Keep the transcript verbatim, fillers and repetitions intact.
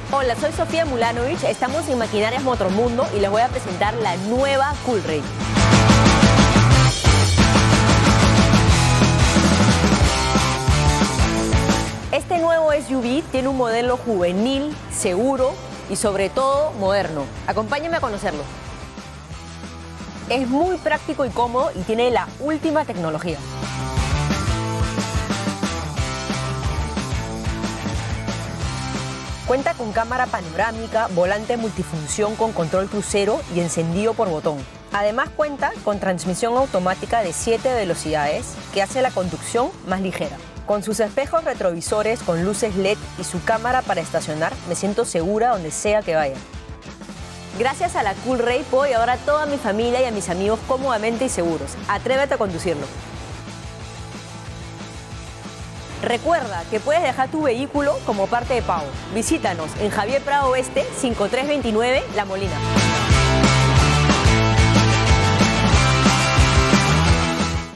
Hola, soy Sofía Mulanovich, estamos en Maquinarias Motormundo y les voy a presentar la nueva Coolray. Este nuevo S U V tiene un modelo juvenil, seguro y sobre todo moderno. Acompáñenme a conocerlo. Es muy práctico y cómodo y tiene la última tecnología. Cuenta con cámara panorámica, volante multifunción con control crucero y encendido por botón. Además cuenta con transmisión automática de siete velocidades que hace la conducción más ligera. Con sus espejos retrovisores con luces L E D y su cámara para estacionar, me siento segura donde sea que vaya. Gracias a la Coolray puedo llevar a toda mi familia y a mis amigos cómodamente y seguros. Atrévete a conducirlo. Recuerda que puedes dejar tu vehículo como parte de pago. Visítanos en Javier Prado Oeste, cinco tres dos nueve, La Molina.